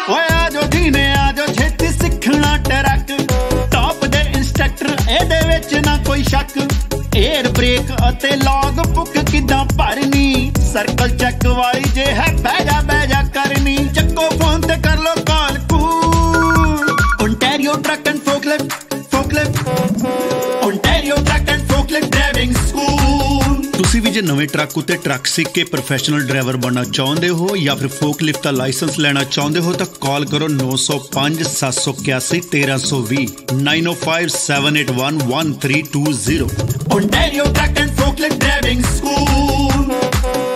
ओए आजो जीने आजो छेती सिखना ट्रक टॉप दे इंस्ट्रक्टर एदे विच ना कोई शक एयर ब्रेक अते लॉग बुक किदां भरनी सर्कल चेक वाली जे है बैजा करनी चक्को फोन ते कर लो कॉल कूल Ontario truck and forklift Ontario truck and forklift driving school. तुसी भी जे नवे ट्रक उते ट्रक सीख के प्रोफेशनल ड्राइवर बनना चाहते हो या फिर फोकलिफ्ट का लाइसेंस लेना चाहते हो तो कॉल करो 905 781 1320 905 781 1320। Ontario truck and forklift driving school.